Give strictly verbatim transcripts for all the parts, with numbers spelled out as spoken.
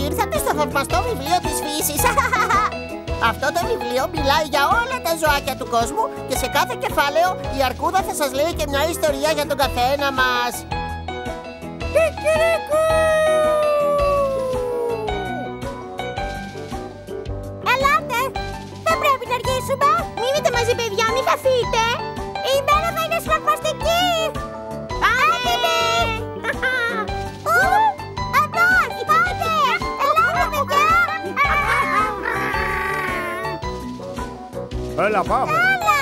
ήρθατε στο θαυμαστό βιβλίο της φύσης. Αυτό το βιβλίο μιλάει για όλα τα ζωάκια του κόσμου και σε κάθε κεφάλαιο η αρκούδα θα σας λέει και μια ιστορία για τον καθένα μας. Ελάτε! Δεν πρέπει να αργήσουμε! Μείνετε μαζί, παιδιά, μην χαθείτε! Η μέρα θα είναι συναρπαστική! Πάμε! Εδώ! Πάτε! Ελάτε, παιδιά! Έλα, πάμε! Έλα!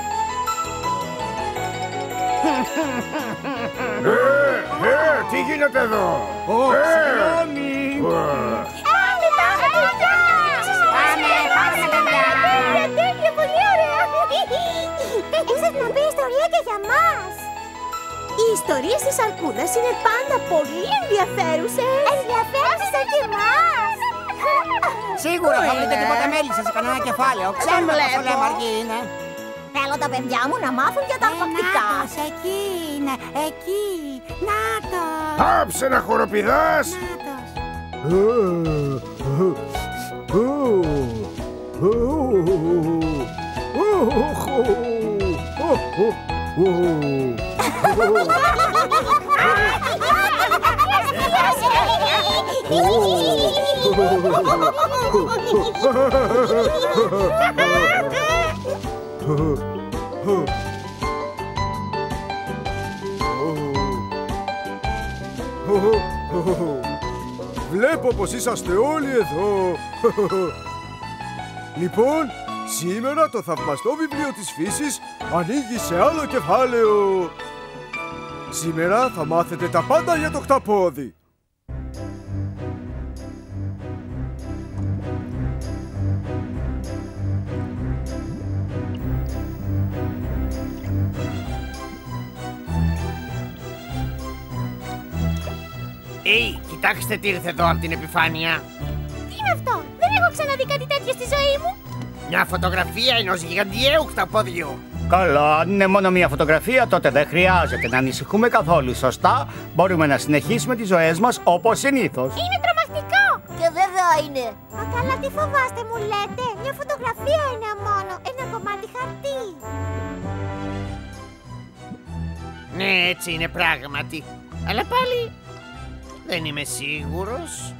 Ε, ε, τι γίνεται εδώ? Ω, συγγνώμη! Πάμε, πάμε, παιδιά! Πάμε, πάμε, παιδιά! Τέλεια, πολύ ωραία! Ήρθες να πει ιστορία και για μας! Οι ιστορίες της αρκούδας είναι πάντα πολύ ενδιαφέρουσες! Ενδιαφέρουσες και εμάς! Σίγουρα θα βρείτε τίποτα μέλισσα σε κανένα κεφάλαιο. Ξέρουμε πόσο λέμαργοι είναι. Θέλω τα παιδιά μου να μάθουν για τα αρπακτικά. Νάτος, εκεί είναι, εκεί. Νάτος. Πάψε να χοροπηδάς! Νάτος. Βλέπω πως είσαστε όλοι εδώ. Λοιπόν, σήμερα το θαυμαστό βιβλίο της φύσης ανοίγει σε άλλο κεφάλαιο. Σήμερα θα μάθετε τα πάντα για το χταπόδι. Ει, κοιτάξτε τι ήρθε εδώ από την επιφάνεια. Τι είναι αυτό? Δεν έχω ξαναδεί κάτι τέτοιο στη ζωή μου. Μια φωτογραφία ενός γιγαντιαίου χταπόδιου. Καλά, αν είναι μόνο μια φωτογραφία, τότε δεν χρειάζεται να ανησυχούμε καθόλου, σωστά? Μπορούμε να συνεχίσουμε τις ζωές μας όπως συνήθως. Είναι τρομακτικό. Και βέβαια είναι. Μα καλά, τι φοβάστε, μου λέτε? Μια φωτογραφία είναι μόνο. Ένα κομμάτι χαρτί. Ναι, έτσι είναι πράγματι. Αλλά πάλι δεν είμαι σίγουρος.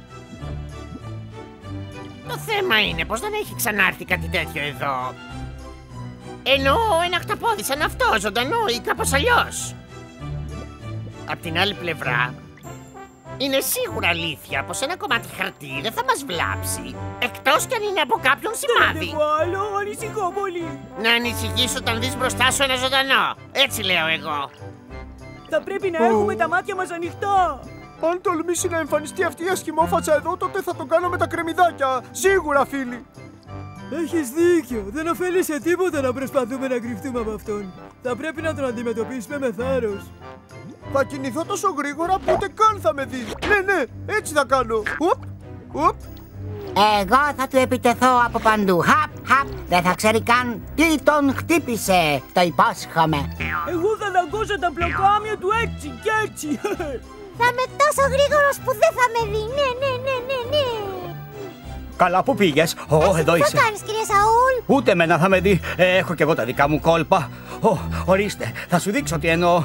Το θέμα είναι πως δεν έχει ξανάρθει κάτι τέτοιο εδώ. Εννοώ ένα χταπόδι σαν αυτό, ζωντανό ή κάπως αλλιώς. Απ' την άλλη πλευρά, είναι σίγουρα αλήθεια πως ένα κομμάτι χαρτί δεν θα μας βλάψει, εκτός κι αν είναι από κάποιον σημάδι. Δεν άλλο, ανησυχώ πολύ. Να ανησυχείς όταν δεις μπροστά σου ένα ζωντανό. Έτσι λέω εγώ. Θα πρέπει να έχουμε τα μάτια μας ανοιχτά. Αν τολμήσει να εμφανιστεί αυτή η ασχημόφατσα εδώ, τότε θα τον κάνω με τα κρεμμυδάκια. Σίγουρα, φίλοι. Έχεις δίκιο. Δεν ωφέλει σε τίποτα να προσπαθούμε να κρυφτούμε από αυτόν. Θα πρέπει να τον αντιμετωπίσουμε με θάρρος. Θα κινηθώ τόσο γρήγορα που ούτε καν θα με δει. Ναι, ναι, έτσι θα κάνω. Ουπ, ουπ. Εγώ θα του επιτεθώ από παντού. Χαπ, χαπ. Δεν θα ξέρει καν τι τον χτύπησε. Το υπόσχομαι. Εγώ θα δαγκώσω τα πλοκάμια του έτσι και έτσι. Θα είμαι τόσο γρήγορος που δεν θα με δει. Ναι, ναι, ναι, ναι, ναι. Καλά, πού πήγες? Ω, εδώ Τι είσαι. θα κάνεις, κύριε Σαούλ? Ούτε μένα θα με δει. Ε, έχω κι εγώ τα δικά μου κόλπα. Ω, ορίστε, θα σου δείξω τι εννοώ.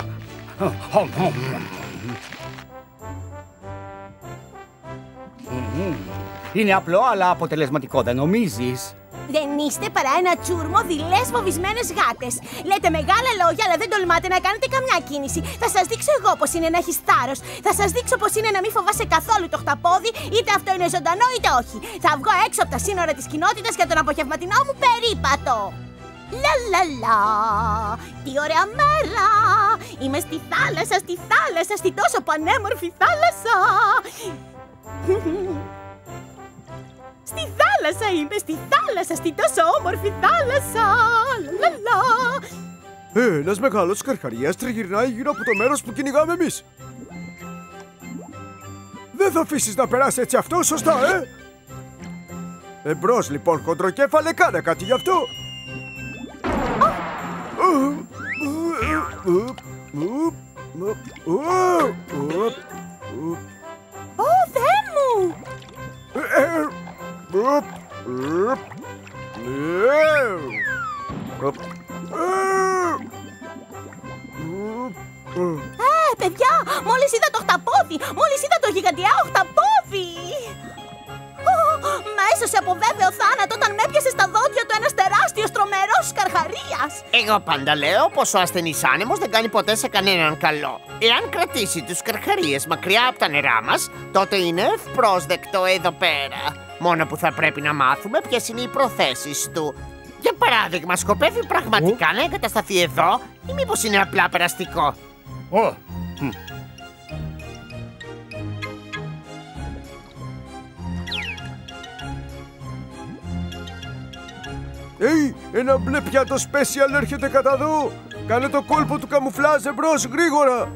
Είναι απλό αλλά αποτελεσματικό, δεν νομίζεις? Δεν είστε παρά ένα τσούρμο δειλές φοβισμένες γάτες. Λέτε μεγάλα λόγια, αλλά δεν τολμάτε να κάνετε καμιά κίνηση. Θα σας δείξω εγώ πώς είναι να έχεις θάρρος. Θα σας δείξω πώς είναι να μην φοβάσαι καθόλου το χταπόδι, είτε αυτό είναι ζωντανό είτε όχι. Θα βγω έξω από τα σύνορα της κοινότητας για τον απογευματινό μου περίπατο. Λα λα λα, τι ωραία μέρα. Είμαι στη θάλασσα, στη θάλασσα, στη τόσο πανέμορφη θάλασσα. Στη θάλασσα είμαι, στη θάλασσα, στη τόσο όμορφη θάλασσα. Λα, λα. Ένας μεγάλος καρχαριάς τριγυρνάει γύρω από το μέρος που κυνηγάμε εμείς. Δεν θα αφήσεις να περάσει έτσι αυτό, σωστά, ε? Εμπρός, λοιπόν, χοντροκέφαλε, κάνε κάτι γι' αυτό. Ω, Θεέ μου! Ε, παιδιά, μόλις είδα το οχταπόδι! Μόλις είδα το γιγαντιαίο οχταπόδι! Μ' έσωσε από βέβαιο θάνατο όταν με έπιασε στα δόντια του ένας τεράστιος τρομερός καρχαρίας! Εγώ πάντα λέω πως ο ασθενής άνεμος δεν κάνει ποτέ σε κανέναν καλό. Εάν κρατήσει τους καρχαρίες μακριά από τα νερά μας, τότε είναι ευπρόσδεκτο εδώ πέρα. Μόνο που θα πρέπει να μάθουμε ποιες είναι οι προθέσεις του. Για παράδειγμα, σκοπεύει πραγματικά να εγκατασταθεί εδώ ή μήπως είναι απλά περαστικό? Oh. Hm. Ει, ένα μπλε πιάτο special έρχεται κατά εδώ. Κάνε το κόλπο του καμουφλάζ εμπρός, γρήγορα.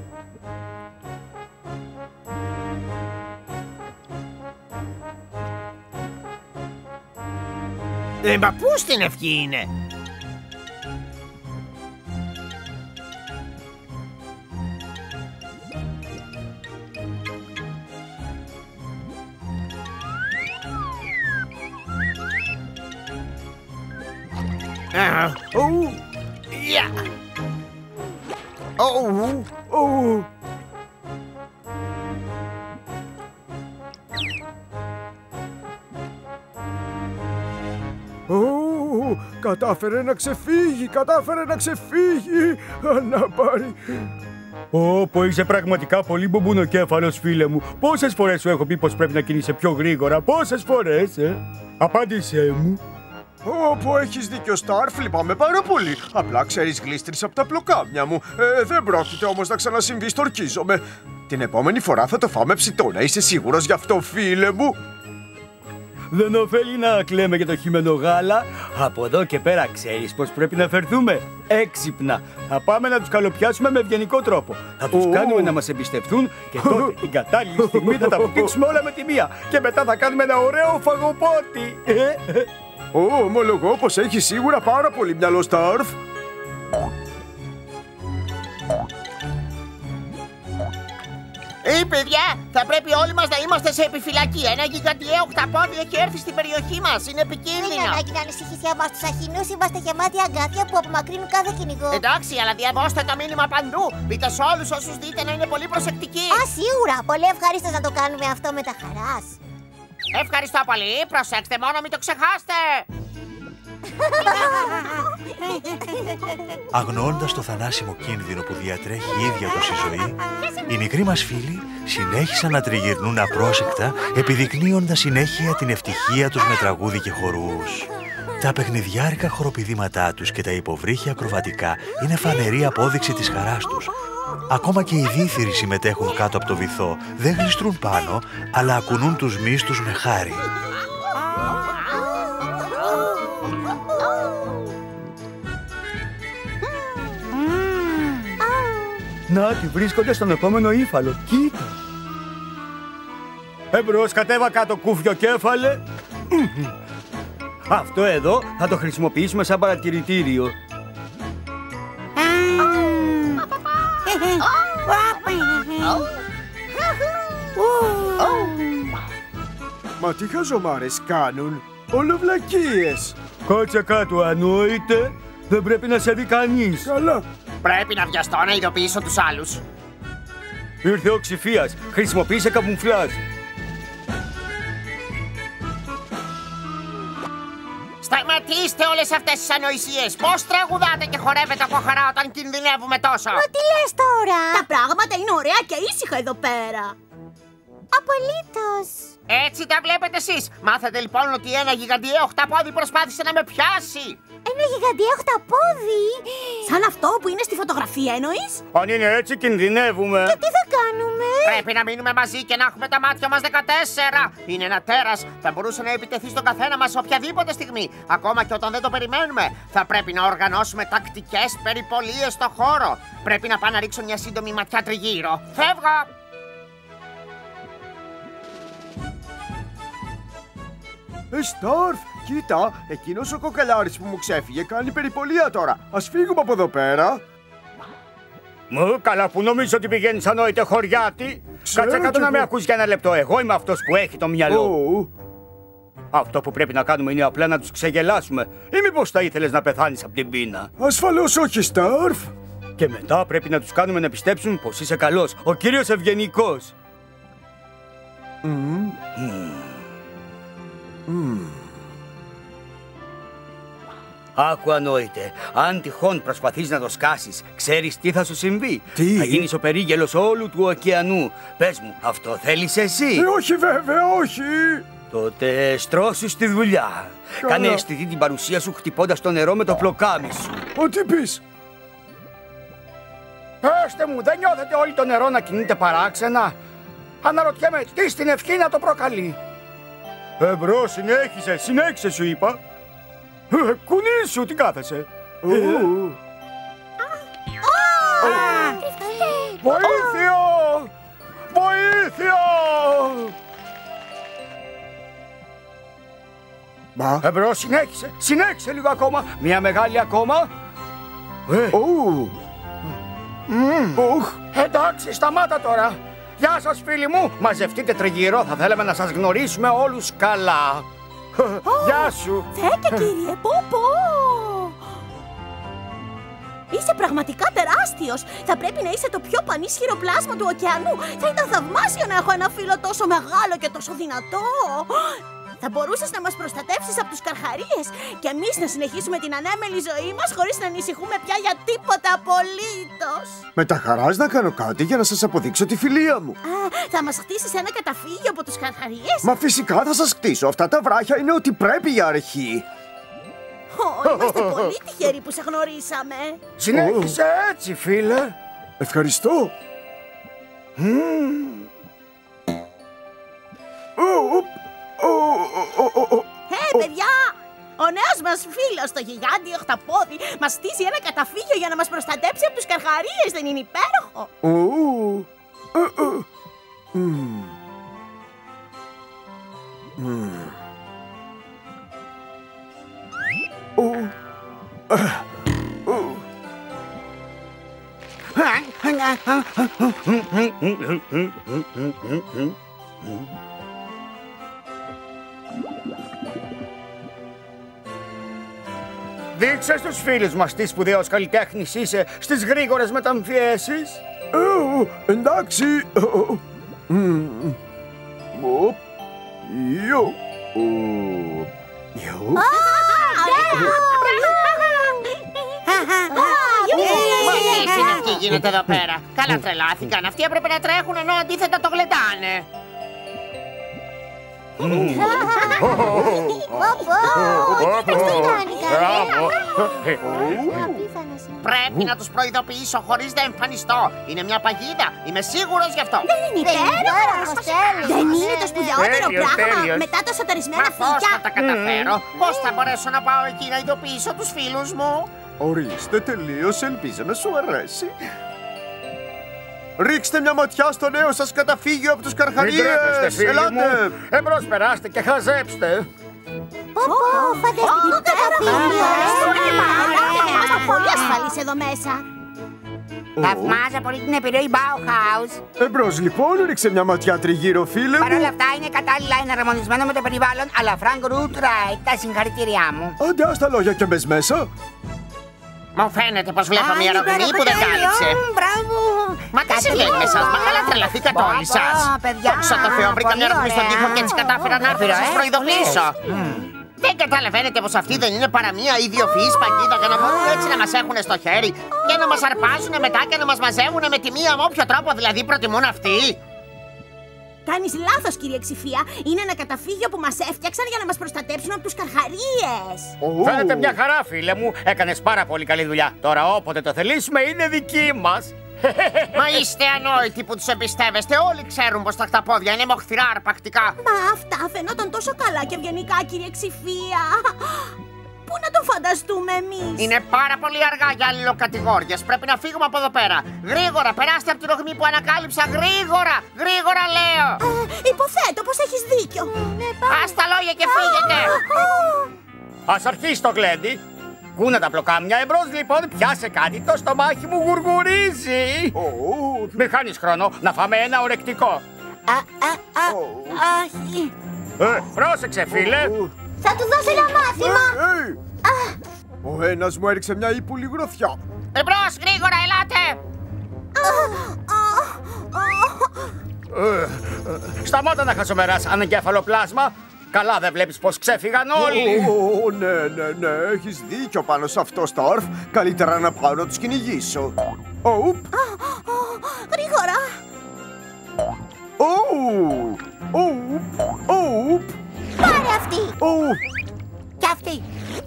Ε, μα πού στην ευχή είναι? Uh, Oh, yeah. Oh, oh. Oh, κατάφερε να ξεφύγει, κατάφερε να ξεφύγει. Αναπάρει. Όπο, είσαι πραγματικά πολύ μπουμπουνοκέφαλος, φίλε μου. Πόσες φορές σου έχω πει πως πρέπει να κινείσαι πιο γρήγορα? Πόσες φορές, ε? Απάντησέ μου. Όπο, έχεις δίκιο, Σταρφ, λυπάμαι πάρα πολύ. Απλά ξέρεις, γλίστρησα από τα πλοκάμια μου. Ε, δεν πρόκειται όμως να ξανασυμβεί, στορκίζομαι. Την επόμενη φορά θα το φάμε ψητό, να είσαι σίγουρος γι' αυτό, φίλε μου. Δεν ωφέλει να κλαίμε για το χυμένο γάλα. Από εδώ και πέρα ξέρεις πως πρέπει να φερθούμε έξυπνα. Θα πάμε να τους καλοπιάσουμε με ευγενικό τρόπο. Θα τους Oh. κάνουμε να μας εμπιστευτούν και τότε την κατάλληλη στιγμή θα τα βουτήξουμε όλα με τη μία. Και μετά θα κάνουμε ένα ωραίο φαγοπότη. Ω, ομολογώ πως έχει σίγουρα πάρα πολύ μυαλό, Σταρφ. Ε, παιδιά, θα πρέπει όλοι μας να είμαστε σε επιφυλακή. Ένα γιγαντιαίο οχταπόδι έχει έρθει στην περιοχή μας. Είναι Δεν είναι επικίνδυνο. ανάγκη να ανησυχείς για εμάς τους αχινούς. Είμαστε γεμάτοι αγκάθια που απομακρύνουν κάθε κυνηγό. Εντάξει, αλλά διαβώστε το μήνυμα παντού. Πείτε σε όλους όσους δείτε να είναι πολύ προσεκτικοί. Α, σίγουρα. Πολύ ευχαρίστως να το κάνουμε αυτό με τα χαράς. Ευχαριστώ πολύ. Προσέξτε μόνο, μην το ξεχάσετε. Αγνοώντας το θανάσιμο κίνδυνο που διατρέχει η ίδια τους η ζωή, οι μικροί μας φίλοι συνέχισαν να τριγυρνούν απρόσεκτα, επιδεικνύοντας συνέχεια την ευτυχία τους με τραγούδι και χορούς. Τα παιχνιδιάρικα χοροπηδήματά τους και τα υποβρύχια ακροβατικά είναι φανερή απόδειξη της χαράς τους. Ακόμα και οι δίθυροι συμμετέχουν κάτω από το βυθό, δεν γλιστρούν πάνω, αλλά ακουνούν τους μύστους με χάρη. Να, τη βρίσκονται στον επόμενο ύφαλο. Κοίτα. Εμπρός, κατέβα κάτω, κούφιο κέφαλε. Αυτό εδώ θα το χρησιμοποιήσουμε σαν παρατηρητήριο. Μα τι χαζομάρες κάνουν. Όλο βλακίες. Κάτσε κάτω, ανόητε. Δεν πρέπει να σε δει κανείς. Καλά. Πρέπει να βιαστώ να ειδοποιήσω τους άλλους. Ήρθε ο Ξηφίας. Χρησιμοποίησε καμουφλάζ. Σταματήστε όλες αυτές τις ανοησίες. Πώς τραγουδάτε και χορεύετε από χαρά όταν κινδυνεύουμε τόσο? Μα τι λες τώρα? Τα πράγματα είναι ωραία και ήσυχα εδώ πέρα. Απολύτως. Έτσι τα βλέπετε εσείς. Μάθατε λοιπόν ότι ένα γιγαντιαίο οχταπόδι προσπάθησε να με πιάσει. Ένα γιγαντιαίο οχταπόδι. Σαν αυτό που είναι στη φωτογραφία εννοείς? Αν είναι έτσι κινδυνεύουμε. Και τι θα κάνουμε? Πρέπει να μείνουμε μαζί και να έχουμε τα μάτια μας δεκατέσσερα. Είναι ένα τέρας. Θα μπορούσε να επιτεθεί στον καθένα μας οποιαδήποτε στιγμή. Ακόμα και όταν δεν το περιμένουμε. Θα πρέπει να οργανώσουμε τακτικές περιπολίες στο χώρο. Πρέπει να πάω να ρίξω μια σύντομη ματιά τριγύρω. Φεύγω! Ε, Σταρφ, κοίτα, εκείνος ο κοκαλάρης που μου ξέφυγε κάνει περιπολία τώρα. Ας φύγουμε από εδώ πέρα. Μου, καλά που νομίζω ότι πηγαίνεις ανόητε χωριάτη. Ξέρω Κάτσε κάτω κι να με εγώ. ακούς για ένα λεπτό. Εγώ είμαι αυτός που έχει το μυαλό. Ω, Αυτό που πρέπει να κάνουμε είναι απλά να τους ξεγελάσουμε. Ή μήπως θα ήθελες να πεθάνεις από την πείνα? ασφαλώς όχι, Σταρφ. Και μετά πρέπει να τους κάνουμε να πιστέψουν πως είσαι καλός, ο κύριος ευγενικός. Mm. Mm. Mm. Άκου ανόητε, αν τυχόν προσπαθείς να το σκάσεις, ξέρεις τι θα σου συμβεί? Τι? Θα γίνεις ο περίγελος όλου του ωκεανού. Πες μου, αυτό θέλεις εσύ? Ε, όχι βέβαια, όχι. Τότε στρώσου στη δουλειά. Καλά. Κάνε αισθητή την παρουσία σου χτυπώντας το νερό με το πλοκάμι σου. Ό,τι πεις. Πέστε μου, δεν νιώθετε όλο το νερό να κινείται παράξενα? Αναρωτιέμαι, τι στην ευχή να το προκαλεί? Εμπρός, συνέχισε, συνέχισε σου είπα. Ε, κουνήσου, τι κάθεσαι? Ου. Βοήθεια! Βοήθεια! Μα. Εμπρός, συνέχισε, συνέχισε λίγο ακόμα. Μια μεγάλη ακόμα. Ε, Ου. Ουχ. εντάξει, σταμάτα τώρα. Γεια σας φίλοι μου, μαζευτείτε τριγύρω, θα θέλαμε να σας γνωρίσουμε όλους καλά. Γεια σου. Θέκε κύριε, πω πω! Είσαι πραγματικά τεράστιος. Θα πρέπει να είσαι το πιο πανίσχυρο πλάσμα του ωκεανού. Θα ήταν θαυμάσιο να έχω ένα φίλο τόσο μεγάλο και τόσο δυνατό. Θα μπορούσες να μας προστατεύσεις από τους καρχαρίες και εμείς να συνεχίσουμε την ανέμελη ζωή μας χωρίς να ανησυχούμε πια για τίποτα απολύτως. Με τα χαράς να κάνω κάτι για να σας αποδείξω τη φιλία μου. Α, θα μας χτίσεις ένα καταφύγιο από τους καρχαρίες? Μα φυσικά θα σας κτίσω. Αυτά τα βράχια είναι ό,τι πρέπει για αρχή. Ω, είμαστε πολύ τυχεροί που σε γνωρίσαμε. Συνέχισε έτσι φίλε. Ευχαριστώ. Χε, παιδιά! Ο νέος μας φίλος, το γιγάντιο οχταπόδι, μας στήσει ένα καταφύγιο για να μας προστατέψει από τους καρχαρίες. Δεν είναι υπέροχο? Δείξε στους φίλους μας τι σπουδαίος καλλιτέχνης είσαι στις γρήγορες μεταμφιέσεις. Ε, εντάξει. Ιω. Ιω. Τι είναι αυτή γίνεται εδώ πέρα? Καλά τρελάθηκαν. Αυτοί έπρεπε να τρέχουν ενώ αντίθετα το γλεντάνε. Πρέπει να τους προειδοποιήσω χωρίς να εμφανιστώ. Είναι μια παγίδα. Είμαι σίγουρος γι' αυτό. Δεν είναι υπέροχος? Δεν είναι το σπουδαιότερο πράγμα μετά τα σοταρισμένα Μα πώς φύκια? θα τα καταφέρω? Πώς θα μπορέσω να πάω εκεί να ειδοποιήσω τους φίλους μου? Ορίστε, τελείωσε. Ελπίζω να σου αρέσει. Ρίξτε μια ματιά στο νέο σας καταφύγιο από τους Μην καρχαρίες. τρέπεστε φίλοι Ελάτε. μου. Εμπρός περάστε και χαζέψτε. Πω πω, φανταστική καταφύγιο! Είμαστε πολύ ασφαλείς εδώ μέσα. Θαυμάζω πολύ την εμπειρία Bauhaus. Εμπρός λοιπόν, ρίξε μια ματιά τριγύρω, φίλε Παρ' όλα μου. αυτά είναι κατάλληλα εναρμονισμένο με το περιβάλλον, αλλά Frank Root Right, τα συγχαρητήριά μου. Άντε, ας τα λόγια και μπες μέσα. Μου φαίνεται πως βλέπω μια ρογμή που δεν κάλυψε. Μπράβο! Μα τι συμβαίνει με εσάς? Μα καλά τρελαθήκατε όλοι σας. παιδιά, Δόξα τω Θεώ, βρήκα μια πολύ ρογμή στον ωραία. τοίχο και έτσι κατάφερα να έρθω να σας Ωραία, προειδοποιήσω. Δεν καταλαβαίνετε πως αυτή δεν είναι παρά μια ιδιοφυής παγίδα για να μπορούν έτσι να μας έχουν στο χέρι και να μας αρπάζουν μετά και να μας μαζεύουν με τη μία με όποιο τρόπο δηλαδή προτιμούν αυτοί? Κάνεις λάθος, κύριε Ξηφία. Είναι ένα καταφύγιο που μας έφτιαξαν για να μας προστατέψουν από τους καρχαρίες. Φαίνεται μια χαρά φίλε μου. Έκανες πάρα πολύ καλή δουλειά. Τώρα όποτε το θελήσουμε είναι δική μας. Μα είστε ανόητοι που τους εμπιστεύεστε. Όλοι ξέρουν πως τα χταπόδια είναι μοχθηρά αρπακτικά. Μα αυτά φαινόταν τόσο καλά και ευγενικά, κύριε Ξηφία. Πού να το φανταστούμε εμείς? Είναι πάρα πολύ αργά για αλληλοκατηγόριες. Πρέπει να φύγουμε από εδώ πέρα. Γρήγορα, περάστε από τη ρογμή που ανακάλυψα. Γρήγορα, γρήγορα λέω. Ε, υποθέτω πως έχεις δίκιο. Ας τα λόγια και φύγετε. Ας αρχίσει το γλέντι. Κούνα τα πλοκάμια. Εμπρός λοιπόν, πιάσε κάτι. Το στομάχι μου γουργουρίζει. Μη χάνεις χρόνο να φάμε ένα ορεκτικό. Α, α, α, όχι. Ε, πρόσεξε φίλε. Θα του δώσω ένα μάθημα. Ο ένας μου έριξε μια ύπουλη γροθιά. Εμπρός, γρήγορα, ελάτε! Σταμάτα να χαζομεράς, ανεγκέφαλο-πλάσμα. Καλά, δεν βλέπεις πως ξέφυγαν όλοι. Ω, ναι, ναι, ναι, έχεις δίκιο πάνω σε αυτό, Σταρφ. Καλύτερα να πάω να τους κυνηγήσω. Ουπ. Γρήγορα. Ουπ. Ουπ. Ουπ. Πάρε αυτή. Ουπ. Κι αυτή.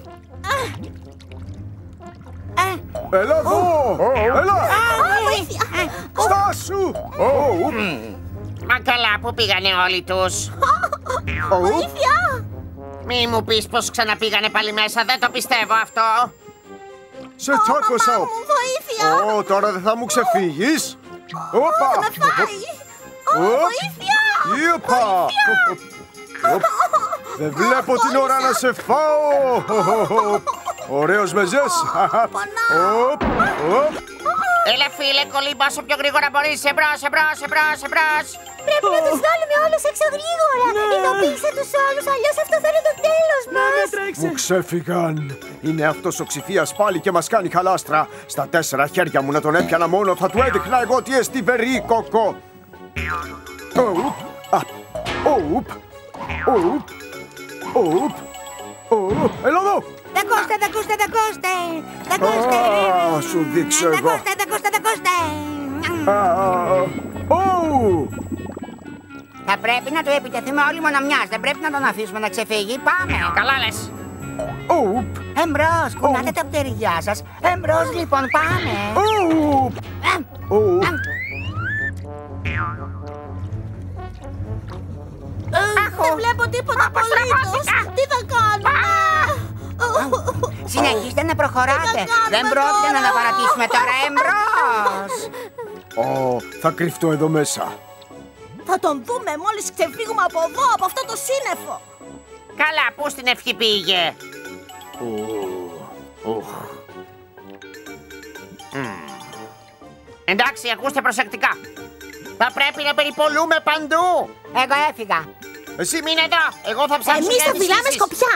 Έλα εδώ. Έλα. Βοήθεια. Στάσου. Ουπ. Μα καλά, πού πήγανε όλοι τους? Βοήθεια. Μη μου πεις πως ξαναπήγανε πάλι μέσα, δεν το πιστεύω αυτό. Σε τσάκωσα. Μου, βοήθεια. Ω, τώρα δεν θα μου ξεφύγεις. Όπα. Με φάει. Βοήθεια. Ιωπα. Δεν βλέπω την ώρα να σε φάω. Ωραίος μεζές. Οπ, οπ. Έλα φίλε, κολύμπα όσο πιο γρήγορα μπορείς. Εμπρός, εμπρός, εμπρός, εμπρός. Πρέπει να τους βγάλουμε όλους έξω γρήγορα. Ειδοποίησε τους όλους, αλλιώς αυτό θα είναι το τέλος μας. Μου ξέφυγαν. Είναι αυτός ο Ξηφίας πάλι και μας κάνει χαλάστρα. Στα τέσσερα χέρια μου να τον έπιανα μόνο, θα του έδειχνα εγώ τι εστί βερίκοκο. Οπ, οπ, οπ, οπ, οπ. Έλα εδώ. Δακώστε, δακώστε, δακώστε. Δακώστε. Α, σου δείξω εγώ. Δακώστε, δακώστε, δακώστε. Θα πρέπει να του επιτεθούμε όλοι μονομιάς. Δεν πρέπει να τον αφήσουμε να ξεφύγει. Πάμε. Καλά λες. Οπ, Εμπρός, κουνάτε τα πτερυγιά σας. Εμπρός λοιπόν, πάμε. οπ, οπ. Δεν βλέπω τίποτα απολύτως. Τι θα κάνουμε? Συνεχίστε να προχωράτε. Δεν πρόκειται να τα παρατήσουμε τώρα. Εμπρός. Ω, θα κρυφτώ εδώ μέσα. Θα τον δούμε μόλις ξεφύγουμε από εδώ, από αυτό το σύννεφο. Καλά, πού στην ευχή πήγε? Εντάξει, ακούστε προσεκτικά. Θα πρέπει να περιπολούμε παντού. Εγώ έφυγα. Εσύ μείνε εδώ, εγώ θα ψάξω Εμείς για θα τις φυλάμε σχέσεις. σκοπιά.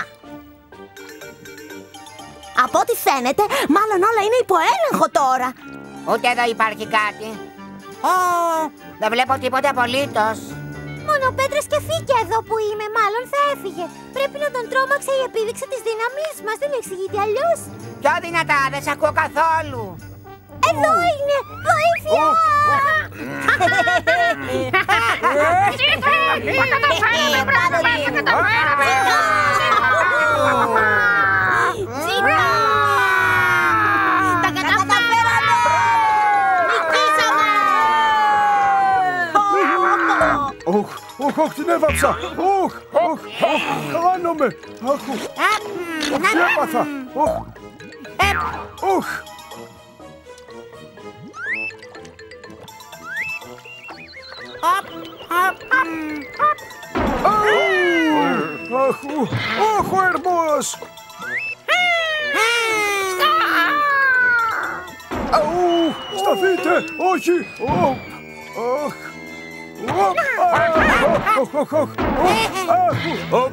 Από ό,τι φαίνεται, μάλλον όλα είναι υπό έλεγχο τώρα. Ούτε εδώ υπάρχει κάτι. Ω, δεν βλέπω τίποτα απολύτως. Μόνο ο Πέτρας και φύκια εδώ που είμαι, μάλλον θα έφυγε. Πρέπει να τον τρόμαξε η επίδειξη της δύναμής μας, δεν εξηγείται αλλιώς. Πιο δυνατά, δεν σ' ακούω καθόλου. Εδώ είναι! Βοήθεια! Θα καταφέρουμε, μπράβο, θα καταφέρουμε. Σιγά! Τα καταφέραμε! Νικήσαμε! Οχ, οχ, οχ, την έβαψα. Οχ, οχ, οχ, χάνομαι. Αχ, οχ, τι έπαθα. Οχ, οχ. Αχ, οχ, ο ερμός. Αου, σταθείτε, όχι. Οχ, οχ. Οχ, οχ, οχ, οχ.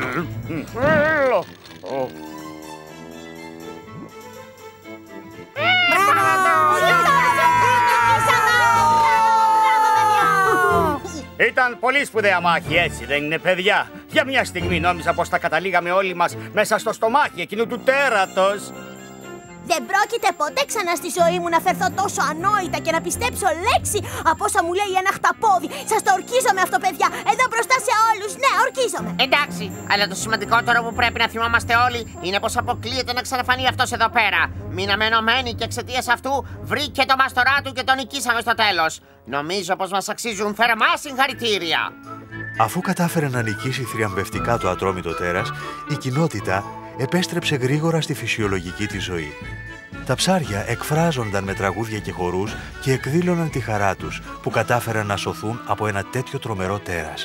Ήταν πολύ σπουδαία μάχη, έτσι δεν είναι, παιδιά? Για μια στιγμή νόμιζα πως θα καταλήγαμε όλοι μας μέσα στο στομάχι εκείνου του τέρατος. Δεν πρόκειται ποτέ ξανά στη ζωή μου να φερθώ τόσο ανόητα και να πιστέψω λέξη από όσα μου λέει ένα χταπόδι. Σας το ορκίζομαι αυτό, παιδιά. Εδώ μπροστά σε όλους. Ναι, ορκίζομαι. Εντάξει, αλλά το σημαντικότερο που πρέπει να θυμόμαστε όλοι είναι πως αποκλείεται να ξαναφανεί αυτός εδώ πέρα. Μείναμε ενωμένοι και εξαιτίας αυτού βρήκε το μάστορά του και τον νικήσαμε στο τέλος. Νομίζω πως μας αξίζουν θερμά συγχαρητήρια. Αφού κατάφερε να νικήσει θριαμβευτικά το ατρόμητο τέρας, η κοινότητα επέστρεψε γρήγορα στη φυσιολογική της ζωή. Τα ψάρια εκφράζονταν με τραγούδια και χορούς και εκδήλωναν τη χαρά τους που κατάφεραν να σωθούν από ένα τέτοιο τρομερό τέρας.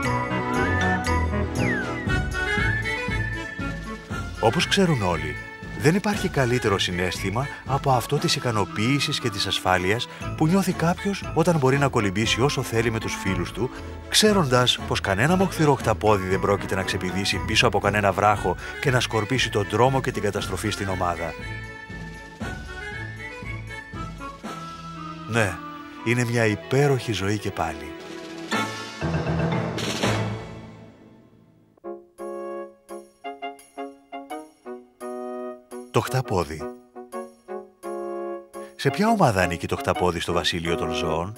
Όπως ξέρουν όλοι, Δεν υπάρχει καλύτερο συναίσθημα από αυτό της ικανοποίησης και της ασφάλειας που νιώθει κάποιος όταν μπορεί να κολυμπήσει όσο θέλει με τους φίλους του, ξέροντας πως κανένα μοχθηρό χταπόδι δεν πρόκειται να ξεπηδήσει πίσω από κανένα βράχο και να σκορπίσει τον τρόμο και την καταστροφή στην ομάδα. Ναι, είναι μια υπέροχη ζωή και πάλι. Το χταπόδι. Σε ποια ομάδα ανήκει το χταπόδι στο βασίλειο των ζώων?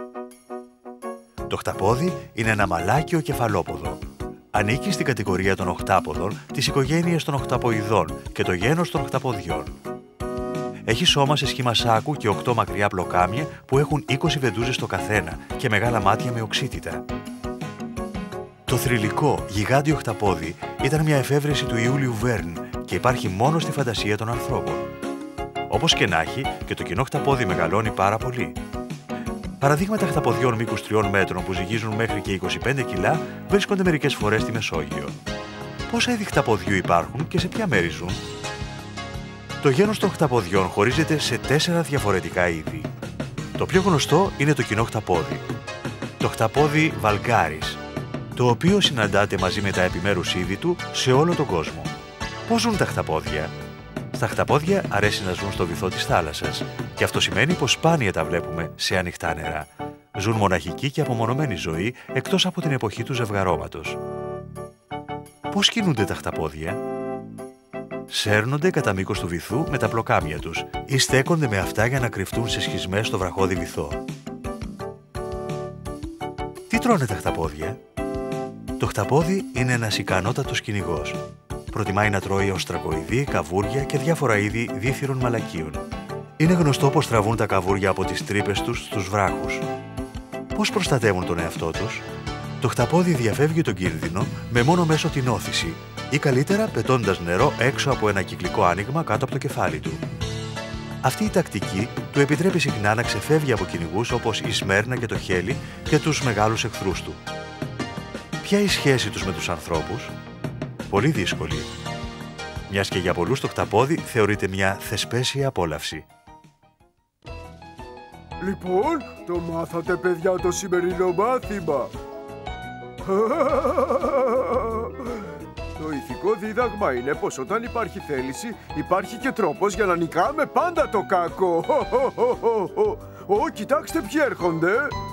Το χταπόδι είναι ένα μαλάκιο κεφαλόποδο. Ανήκει στην κατηγορία των οχτάποδων, της οικογένειας των οχταποειδών και το γένος των οχταποδιών. Έχει σώμα σε σχήμα σάκου και οκτώ μακριά πλοκάμια που έχουν είκοσι βεντούζες το καθένα και μεγάλα μάτια με οξύτητα. Το θρυλικό γιγάντιο χταπόδι ήταν μια εφεύρεση του Ιούλιου Βέρν και υπάρχει μόνο στη φαντασία των ανθρώπων. Όπως και να έχει, και το κοινό χταπόδι μεγαλώνει πάρα πολύ. Παραδείγματα χταποδιών μήκους τριών μέτρων που ζυγίζουν μέχρι και είκοσι πέντε κιλά βρίσκονται μερικές φορές στη Μεσόγειο. Πόσα είδη χταποδιού υπάρχουν και σε ποια μέρη ζουν? Το γένος των χταποδιών χωρίζεται σε τέσσερα διαφορετικά είδη. Το πιο γνωστό είναι το κοινό χταπόδι. Το χταπόδι Βαλγκάρης, το οποίο συναντάται μαζί με τα επιμέρους είδη του σε όλο τον κόσμο. Πώς ζουν τα χταπόδια? Στα χταπόδια αρέσει να ζουν στο βυθό της θάλασσας και αυτό σημαίνει πως σπάνια τα βλέπουμε σε ανοιχτά νερά. Ζουν μοναχική και απομονωμένη ζωή εκτός από την εποχή του ζευγαρώματος. Πώς κινούνται τα χταπόδια? Σέρνονται κατά μήκος του βυθού με τα πλοκάμια τους ή στέκονται με αυτά για να κρυφτούν σε σχισμές στο βραχώδη βυθό. Τι τρώνε τα χταπόδια? Το χταπόδι είναι ένας ικανότατος κυνηγός. Προτιμάει να τρώει οστρακοειδή, καβούρια και διάφορα είδη δίθυρων μαλακίων. Είναι γνωστό πως τραβούν τα καβούρια από τις τρύπες τους στους βράχους. Πώς προστατεύουν τον εαυτό τους? Το χταπόδι διαφεύγει τον κίνδυνο με μόνο μέσω την όθηση ή καλύτερα πετώντας νερό έξω από ένα κυκλικό άνοιγμα κάτω από το κεφάλι του. Αυτή η τακτική του επιτρέπει συχνά να ξεφεύγει από κυνηγούς όπως η Σμέρνα και το χέλι και τους μεγάλους εχθρούς του. Ποια η σχέση τους με τους ανθρώπους? Πολύ δύσκολη. Μιας και για πολλούς το χταπόδι θεωρείται μια θεσπέσια απόλαυση. Λοιπόν, το μάθατε παιδιά το σημερινό μάθημα. Το ηθικό δίδαγμα είναι πως όταν υπάρχει θέληση, υπάρχει και τρόπος για να νικάμε πάντα το κακό. Ω, κοιτάξτε ποιοι έρχονται.